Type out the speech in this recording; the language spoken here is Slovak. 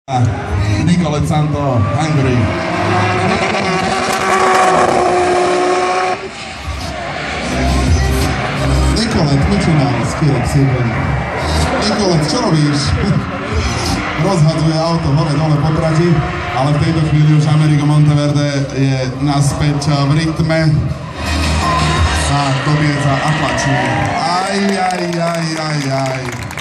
Nikolett, Szántó, Hungary. Nikolett, mit csinálsz, kérlek szépen? Nikolett, čo robíš? Rozhadzuje auto hore dole po trati, ale v tejto chvíli už Amerigo Monteverde je naspäť v rytme a dobieca a tlačí. Aj.